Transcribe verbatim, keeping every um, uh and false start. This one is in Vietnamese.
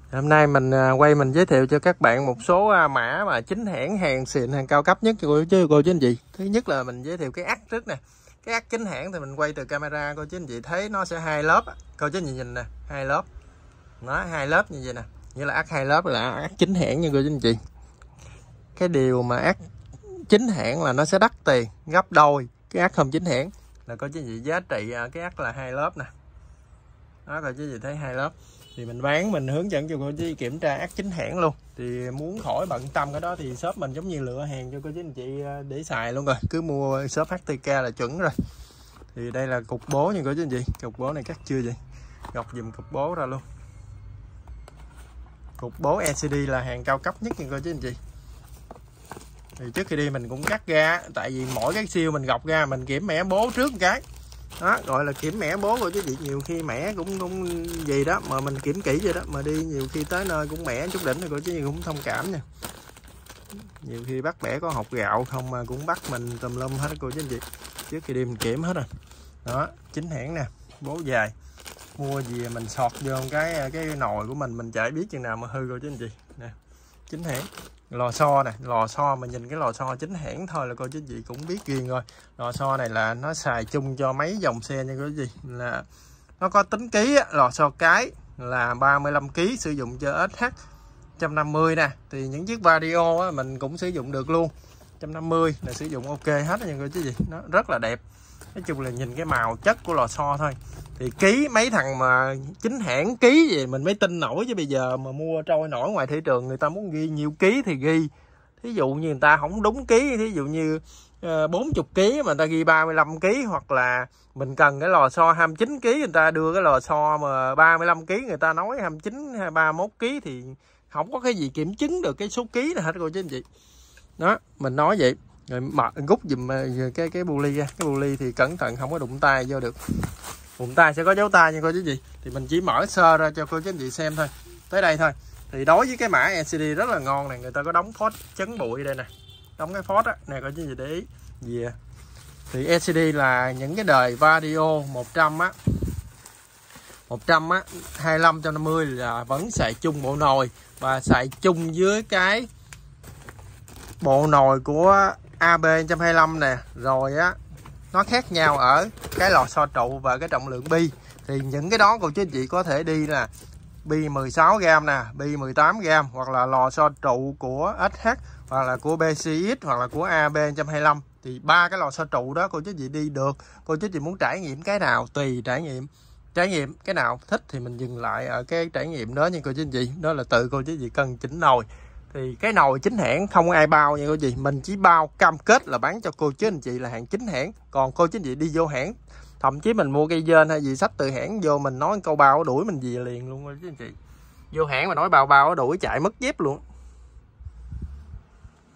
Hôm nay mình quay mình giới thiệu cho các bạn một số mã mà chính hãng, hàng xịn, hàng cao cấp nhất cho cô chứ cô chú anh chị. Thứ nhất là mình giới thiệu cái ắc trước nè. Cái ắc chính hãng thì mình quay từ camera, cô chú anh chị thấy nó sẽ hai lớp. Cô chú anh chị nhìn nè, hai lớp. Nó hai lớp như vậy nè. Như là ắc hai lớp là ắc chính hãng nha cô chú anh chị. Cái điều mà ắc chính hãng là nó sẽ đắt tiền gấp đôi cái ắc không chính hãng. Là cô chú anh chị giá trị cái ắc là hai lớp nè. Đó, cô chú anh chị thấy hai lớp. Thì mình bán, mình hướng dẫn cho cô chú kiểm tra ắc chính hãng luôn. Thì muốn khỏi bận tâm cái đó thì shop mình giống như lựa hàng cho cô chú anh chị để xài luôn rồi. Cứ mua shop hát tê ca là chuẩn rồi. Thì đây là cục bố nha cô chú anh chị. Cục bố này cắt chưa vậy? Gọc dùm cục bố ra luôn. Cục bố lờ xê đê là hàng cao cấp nhất nha cô chú anh chị. Thì trước khi đi mình cũng cắt ra, tại vì mỗi cái siêu mình gọc ra mình kiểm mẻ bố trước một cái. Đó, gọi là kiểm mẻ bố rồi chứ chị, nhiều khi mẻ cũng cũng gì đó mà mình kiểm kỹ vậy đó, mà đi nhiều khi tới nơi cũng mẻ chút đỉnh rồi cô chứ cũng thông cảm nha. Nhiều khi bắt bẻ có hột gạo không mà cũng bắt mình tùm lum hết cô chú anh chị. Trước khi đi mình kiểm hết rồi. Đó, chính hãng nè, bố dài. Mua gì mình sọt vô cái cái nồi của mình mình chạy biết chừng nào mà hư cô chú anh chị. Nè, chính hãng. Lò xo nè, lò xo mình nhìn cái lò xo chính hãng thôi là cô chú chị cũng biết riêng rồi. Lò xo này là nó xài chung cho mấy dòng xe nha cô chú chị, là nó có tính ký á, lò xo cái là ba mươi lăm ki lô gam sử dụng cho ét hát một trăm năm mươi nè. Thì những chiếc Vario á, mình cũng sử dụng được luôn. một trăm năm mươi là sử dụng ok hết nha cô chú chị, nó rất là đẹp. Nói chung là nhìn cái màu chất của lò xo thôi. Thì ký mấy thằng mà chính hãng ký gì mình mới tin nổi, chứ bây giờ mà mua trôi nổi ngoài thị trường người ta muốn ghi nhiều ký thì ghi. Thí dụ như người ta không đúng ký, thí dụ như uh, bốn mươi ký mà người ta ghi ba mươi lăm ký, hoặc là mình cần cái lò xo hai mươi chín ký người ta đưa cái lò xo mà ba mươi lăm ký người ta nói hai mươi chín hay ba mươi mốt ký thì không có cái gì kiểm chứng được cái số ký này hết cô chú anh chị. Đó, mình nói vậy. Rồi mở rút dùm cái cái bu ly ra, cái bu ly thì cẩn thận không có đụng tay vô được. Đụng tay sẽ có dấu tay nha cô chú chị. Thì mình chỉ mở sơ ra cho cô chú anh chị xem thôi. Tới đây thôi. Thì đối với cái mã lờ xê đê rất là ngon này, người ta có đóng phốt chấn bụi đây nè. Đóng cái phốt á, nè cô chú anh chị để ý. Yeah. Thì lờ xê đê là những cái đời Vario một trăm á. một trăm á, hai mươi lăm, một trăm năm mươi là vẫn xài chung bộ nồi và xài chung với cái bộ nồi của a bê một hai lăm nè. Rồi á, nó khác nhau ở cái lò xo trụ và cái trọng lượng bi. Thì những cái đó cô chú anh chị có thể đi là bi mười sáu gam nè, bi mười tám gam, hoặc là lò xo trụ của ét hát, hoặc là của bê xê ích, hoặc là của a bê một hai lăm. Thì ba cái lò xo trụ đó cô chú anh chị đi được. Cô chú anh chị muốn trải nghiệm cái nào tùy trải nghiệm. Trải nghiệm cái nào thích thì mình dừng lại ở cái trải nghiệm đó nha cô chú anh chị. Đó là tự cô chú anh chị cần chỉnh nồi. Thì cái nồi chính hãng không có ai bao nha cô chú, mình chỉ bao cam kết là bán cho cô chú anh chị là hàng chính hãng. Còn cô chú anh chị đi vô hãng, thậm chí mình mua cây dên hay gì sách từ hãng vô, mình nói câu bao đuổi mình về liền luôn cô chú anh chị. Vô hãng mà nói bao bao đuổi chạy mất dép luôn.